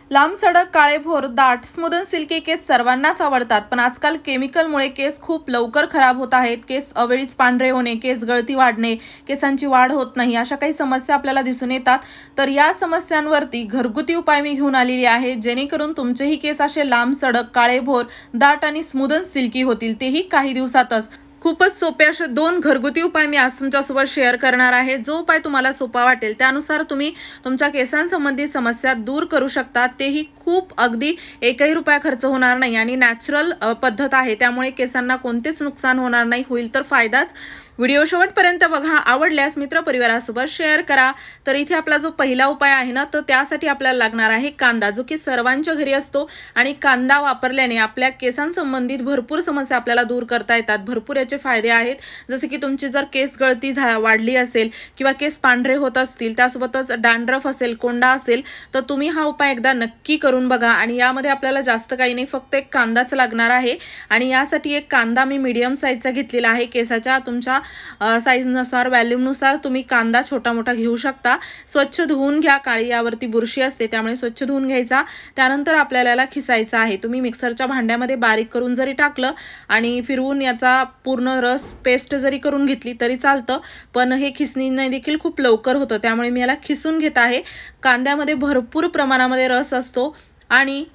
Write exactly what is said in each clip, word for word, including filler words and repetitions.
लांब सडक, काळेभोर, दाट, smooth and silkie केस सर्वांनाच आवडतात, पण आजकाल केमिकलमुळे केस खूप लवकर खराब होत आहेत. केस अवेळीच पांढरे होणे, केस गळती वाढणे, केसांची वाढ होत नाही, अशा काही समस्या आपल्याला दिसून येतात. तर या समस्यांवरती घरगुती उपाय मी घेऊन आलेली आहे, जेणेकरून तुमचेही केस असे लांब सडक, काळेभोर, दाट आणि स्मूथ अँड सिल्की होतील, तेही काही दिवसातच. खूपच सोपे असे दोन घरगुती उपाय मी आज तुमच्यासोबत शेअर करणार आहे. जो उपाय तुम्हाला सोपा वाटेल त्यानुसार तुम्ही तुमच्या केसांसंबंधी समस्या दूर करू शकता. तेही खूप अगदी एकही रुपया खर्च होणार नाही आणि नॅचरल पद्धत आहे, त्यामुळे केसांना कोणतेच नुकसान होणार नाही, होईल तर फायदाच. व्हिडिओ शेवटपर्यंत बघा. आवडल्यास मित्रपरिवारासोबत शेअर करा. तर इथे आपला जो पहिला उपाय आहे ना, तर त्यासाठी आपल्याला लागणार आहे कांदा, जो की सर्वांच्या घरी असतो आणि कांदा वापरल्याने आपल्या केसांसंबंधित भरपूर समस्या आपल्याला दूर करता येतात. भरपूर याचे फायदे आहेत, जसे की तुमची जर केस गळती झा वाढली असेल किंवा केस पांढरे होत असतील, त्यासोबतच डॅन्ड्रफ असेल, कोंडा असेल, तर तुम्ही हा उपाय एकदा नक्की करून बघा. आणि यामध्ये आपल्याला जास्त काही नाही, फक्त एक कांदाच लागणार आहे. आणि यासाठी एक कांदा मी मीडियम साईजचा घेतलेला आहे. केसाच्या तुमच्या साईजनुसार, व्हॅल्यूनुसार तुम्ही कांदा छोटा मोठा घेऊ शकता. स्वच्छ धुवून घ्या. काळी यावरती बुरशी असते, त्यामुळे स्वच्छ धुवून घ्यायचा. त्यानंतर आपल्याला याला खिसायचा आहे. तुम्ही मिक्सरच्या भांड्यामध्ये बारीक करून जरी टाकलं आणि फिरवून याचा पूर्ण रस पेस्ट जरी करून घेतली तरी चालतं, पण हे खिसणीने देखील खूप लवकर होतं, त्यामुळे मी याला खिसून घेत आहे. कांद्यामध्ये भरपूर प्रमाणामध्ये रस असतो आणि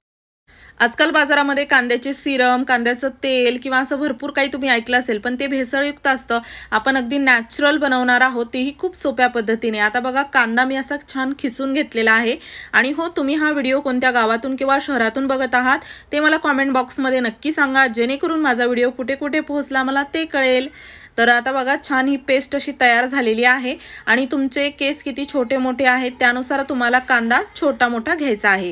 आजकाल बाजारामध्ये कांद्याचे सिरम, कांद्याचं तेल किंवा असं भरपूर काही तुम्ही ऐकलं असेल, पण ते भेसळयुक्त असतं. आपण अगदी नॅचरल बनवणार आहोत, तेही खूप सोप्या पद्धतीने. आता बघा, कांदा मी असा छान खिसून घेतलेला आहे. आणि हो, तुम्ही हा व्हिडिओ कोणत्या गावातून किंवा शहरातून बघत आहात ते मला कॉमेंट बॉक्समध्ये नक्की सांगा, जेणेकरून माझा व्हिडिओ कुठे कुठे पोहोचला मला ते कळेल. तर आता बघा, छान ही पेस्ट अशी तयार झालेली आहे. आणि तुमचे केस किती छोटे मोठे आहेत त्यानुसार तुम्हाला कांदा छोटा मोठा घ्यायचा आहे.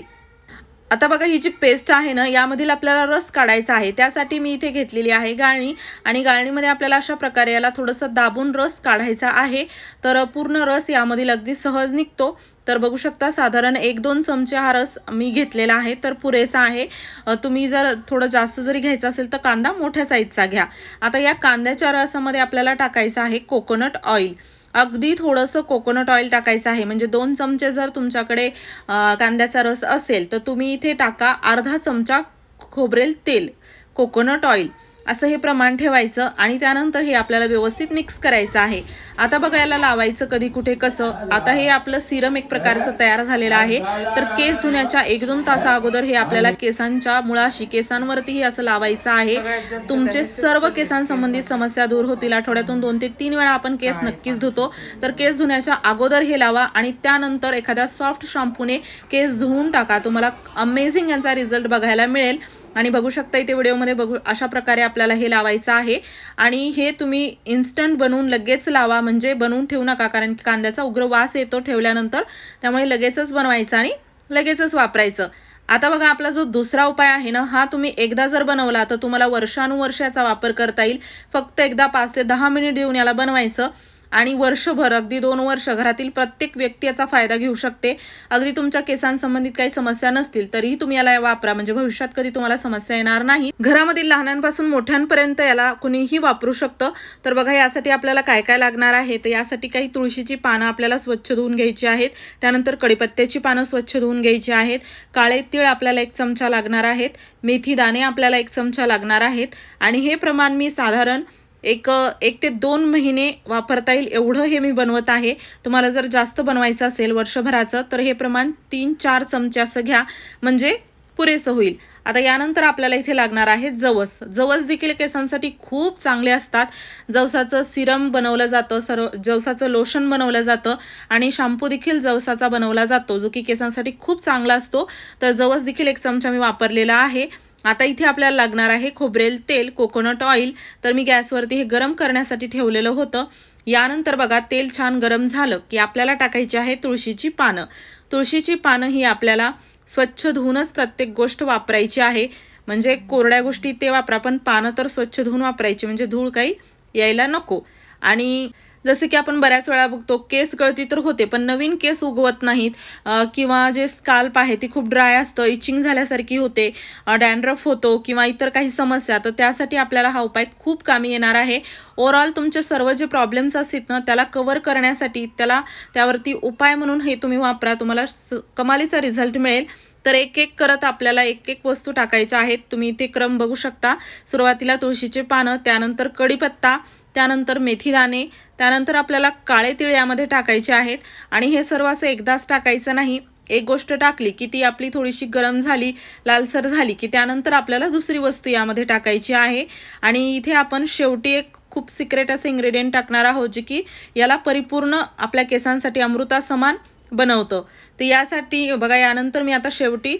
आता बघा, ही जी पेस्ट आहे ना, यामधील आपल्याला रस काढायचा आहे. त्यासाठी मी इथे घेतलेली आहे गाळणी, आणि गाळणीमध्ये आपल्याला अशा प्रकारे याला थोडंसं दाबून रस काढायचा आहे. तर पूर्ण रस यामधील अगदी सहज निघतो. तर बघू शकता, साधारण एक दोन चमचे हा रस मी घेतलेला आहे, तर पुरेसा आहे. तुम्ही जर थोडं जास्त जरी घ्यायचं असेल तर कांदा मोठ्या साईजचा घ्या. आता या कांद्याच्या रसामध्ये आपल्याला टाकायचं आहे कोकोनट ऑइल. अगदी थोडंसं कोकोनट ऑइल टाकायचं आहे, म्हणजे दोन चमचे जर तुमच्याकडे कांद्याचा रस असेल तर तुम्ही इथे टाका अर्धा चमचा खोबरेल तेल, कोकोनट ऑइल, असं हे प्रमाण ठेवायचं. आणि त्यानंतर हे आपल्याला व्यवस्थित मिक्स करायचं आहे. आता बघा, याला लावायचं कधी कुठे कसं. आता हे आपलं सिरम एक प्रकारचं तयार झालेलं आहे. तर केस धुण्याच्या एक दोन तासा अगोदर हे आपल्याला केसांच्या मुळाशी, केसांवरतीही असं लावायचं आहे. तुमचे सर्व केसांसंबंधित समस्या दूर होतील. आठवड्यातून दोन ते तीन वेळा आपण केस नक्कीच धुतो, तर केस धुण्याच्या अगोदर हे लावा आणि त्यानंतर एखाद्या सॉफ्ट शॅम्पूने केस धुवून टाका. तुम्हाला अमेझिंग यांचा रिझल्ट बघायला मिळेल. आणि बघू शकता इथे व्हिडिओमध्ये, बघू अशा प्रकारे आपल्याला हे लावायचं आहे. आणि हे तुम्ही इन्स्टंट बनवून लगेच लावा, म्हणजे बनवून ठेवू नका, कारण की कांद्याचा उग्र वास येतो ठेवल्यानंतर, त्यामुळे लगेचच बनवायचं आणि लगेचच वापरायचं. आता बघा, आपला जो दुसरा उपाय आहे ना, हा तुम्ही एकदा जर बनवला तर तुम्हाला वर्षानुवर्षाचा वापर करता येईल. फक्त एकदा पाच ते दहा मिनिट देऊन याला बनवायचं आणि वर्षभर, अगदी दोन वर्ष घरातील प्रत्येक व्यक्ती याचा फायदा घेऊ शकते. अगदी तुमच्या केसांसंबंधित काही समस्या नसतील तरीही तुम्ही याला वापरा, म्हणजे भविष्यात कधी तुम्हाला समस्या येणार नाही. घरामधील लहानांपासून मोठ्यांपर्यंत याला कुणीही वापरू शकतं. तर बघा, यासाठी आपल्याला काय काय लागणार आहे. तर यासाठी काही तुळशीची पानं आपल्याला स्वच्छ धुवून घ्यायची आहेत. त्यानंतर कडीपत्त्याची पानं स्वच्छ धुवून घ्यायची आहेत. काळे तीळ आपल्याला एक चमचा लागणार आहेत. मेथी दाणे आपल्याला एक चमचा लागणार आहेत. आणि हे प्रमाण मी साधारण एक एक ते दोन महिने वापरता येईल एवढं हे मी बनवत आहे. तुम्हाला जर जास्त बनवायचं असेल वर्षभराचं तर हे प्रमाण तीन चार चमचे असं घ्या, म्हणजे पुरेसं होईल. आता यानंतर आपल्याला इथे लागणार आहे जवस. जवस देखील केसांसाठी खूप चांगले असतात. जवसाचं सिरम बनवलं जातं, सर्व जवसाचं लोशन बनवलं जातं आणि शॅम्पू देखील जवसाचा बनवला जातो, जो की केसांसाठी खूप चांगला असतो. तर जवस देखील एक चमचा मी वापरलेला आहे. आता इथे आपल्याला लागणार आहे खोबरेल तेल, कोकोनट ऑइल. तर मी गॅसवरती हे गरम करण्यासाठी ठेवलेलं होतं. यानंतर बघा, तेल छान गरम झालं की आपल्याला टाकायची आहे तुळशीची पानं. तुळशीची पानं ही आपल्याला स्वच्छ धुवूनच प्रत्येक गोष्ट वापरायची आहे, म्हणजे कोरड्या गोष्टी ते वापरा, पण पानं तर स्वच्छ धुवून वापरायची, म्हणजे धूळ काही यायला नको. आणि जसे की आपण बऱ्याच वेळा बघतो, केस गळती तर होते पण नवीन केस उगवत नाहीत, किंवा जे स्काल्प आहे ती खूप ड्राय असतं, इचिंग झाल्यासारखी होते, डॅन्ड्रफ होतो किंवा इतर काही समस्या. तर त्यासाठी आपल्याला हा उपाय खूप कामी येणार आहे. ओव्हरऑल तुमचे सर्व जे प्रॉब्लेम्स असतील ना त्याला कव्हर करण्यासाठी, त्याला त्यावरती उपाय म्हणून हे तुम्ही वापरा, तुम्हाला कमालीचा रिझल्ट मिळेल. तर एक एक करत आपल्याला एक एक वस्तू टाकायच्या आहेत। तुम्ही इथे क्रम बघू शकता। सुरुवातीला तुळशीचे पानं, त्यानंतर कढीपत्ता, त्यानंतर मेथी दाणे, त्यानंतर आपल्याला काळे तीळ यामध्ये टाकायचे आहेत आणि हे सर्व असं एकदाच टाकायचं नाही। एक गोष्ट टाकली की ती आपली थोडीशी गरम झाली, लालसर झाली की त्यानंतर आपल्याला दुसरी वस्तू यामध्ये टाकायची आहे। आणि इथे आपण शेवटी एक खूप सिक्रेट असे इन्ग्रेडियंट टाकणार आहोत जे की याला परिपूर्ण आपल्या केसांसाठी अमृता समान बनवतं। तर यासाठी बघा, यानंतर मी आता शेवटी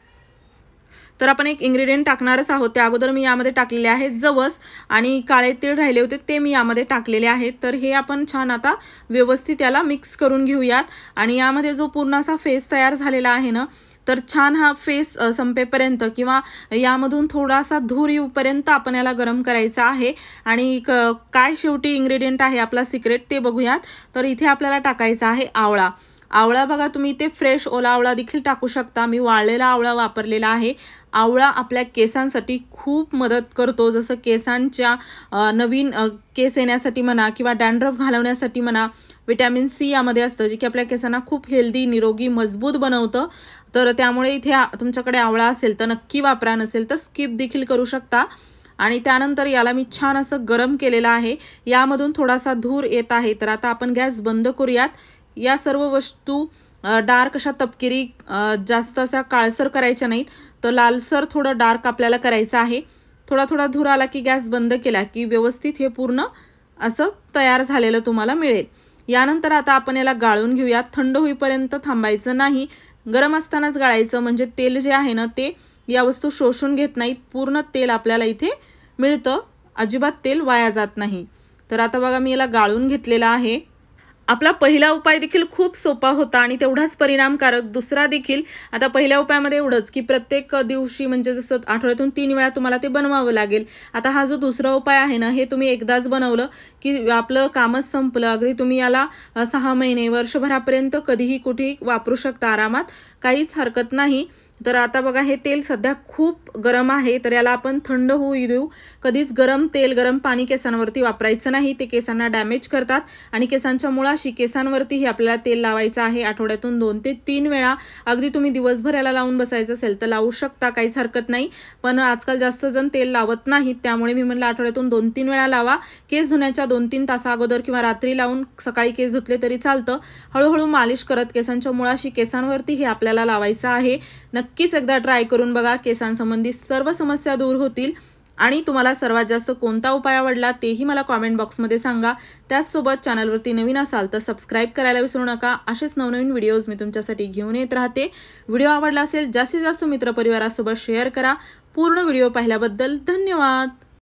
तर आपण एक इन्ग्रेडियंट टाकणारच आहोत। त्या अगोदर मी यामध्ये टाकलेले आहेत जवस आणि काळे तीळ राहिले होते ते मी यामध्ये टाकलेले आहेत। तर हे आपण छान आता व्यवस्थित याला मिक्स करून घेऊयात आणि यामध्ये जो पूर्ण असा फेस तयार झालेला आहे ना, तर छान हा फेस संपेपर्यंत किंवा यामधून थोडासा धूर येऊपर्यंत आपण याला गरम करायचा आहे। आणि काय शेवटी इन्ग्रेडियंट आहे आपला सिक्रेट ते बघूयात। तर इथे आपल्याला टाकायचा आहे आवळा। आवळा बघा, तुम्ही इथे फ्रेश ओला आवळा देखील टाकू शकता। मी वाळलेला आवळा वापरलेला आहे। आवळा आपल्या केसांसाठी खूप मदत करतो, जसं केसांच्या नवीन केस येण्यासाठी म्हणा किंवा डॅन्ड्रफ घालवण्यासाठी म्हणा। विटॅमिन सी यामध्ये असतं जे की आपल्या केसांना खूप हेल्दी, निरोगी, मजबूत बनवतं। तर त्यामुळे इथे तुमच्याकडे आवळा असेल तर नक्की वापरा, नसेल तर स्किप देखील करू शकता। आणि त्यानंतर याला मी छान असं गरम केलेलं आहे। यामधून थोडासा धूर येत आहे। तर आता आपण गॅस बंद करूयात। या सर्व वस्तू डार्क अशा तपकिरी, जास्त अशा काळसर करायच्या नाहीत, तर लालसर थोडं डार्क आपल्याला करायचं आहे। थोडा थोडा धूर आला की गॅस बंद केला की व्यवस्थित हे पूर्ण असं तयार झालेलं तुम्हाला मिळेल। यानंतर आता आपण याला गाळून घेऊयात। थंड होईपर्यंत थांबायचं नाही, गरम असतानाच गाळायचं, म्हणजे तेल जे आहे ना ते या वस्तू शोषून घेत नाहीत। पूर्ण तेल आपल्याला इथे मिळतं, अजिबात तेल वाया जात नाही। तर आता बघा, मी याला गाळून घेतलेला आहे। आपला पहिला उपाय देखील खूप सोपा होता आणि तेवढाच परिणामकारक दुसरा देखील। आता पहिल्या उपायामध्ये एवढंच की प्रत्येक दिवशी म्हणजे जसं आठवड्यातून तीन वेळा तुम्हाला ते बनवावं लागेल। आता हा जो दुसरा उपाय आहे ना, हे तुम्ही एकदाच बनवलं की आपलं कामच संपलं। अगदी तुम्ही याला सहा महिने, वर्षभरापर्यंत कधीही कुठेही वापरू शकता आरामात, काहीच हरकत नाही। तर आता बघा, हे तेल सध्या खूप गरम आहे, तर याला आपण थंड होऊ देऊ। कधीच गरम तेल, गरम पाणी केसांवरती वापरायचं नाही, ते केसांना डॅमेज करतात। आणि केसांच्या मुळाशी केसांवरती हे आपल्याला तेल लावायचं आहे आठवड्यातून दोन ते तीन वेळा। अगदी तुम्ही दिवसभर याला लावून बसायचं असेल तर लावू शकता, काहीच हरकत नाही। पण आजकाल जास्त जण तेल लावत नाहीत, त्यामुळे मी म्हणलं आठवड्यातून दोन तीन वेळा लावा। केस धुण्याच्या दोन तीन तासा अगोदर किंवा रात्री लावून सकाळी केस धुतले तरी चालतं। हळूहळू मालिश करत केसांच्या मुळाशी केसांवरती हे आपल्याला लावायचं आहे। नक्कीच एकदा ट्राय करून बघा, केसांसंबंधी सर्व समस्या दूर होतील। आणि तुम्हाला सर्वात जास्त कोणता उपाय आवडला तेही मला कॉमेंट बॉक्समध्ये सांगा। त्याचसोबत चॅनलवरती नवीन असाल तर सबस्क्राईब करायला विसरू नका। असेच नवनवीन व्हिडिओज मी तुमच्यासाठी घेऊन येत राहते। व्हिडिओ आवडला असेल जास्तीत जास्त मित्रपरिवारासोबत शेअर करा। पूर्ण व्हिडिओ पाहिल्याबद्दल धन्यवाद।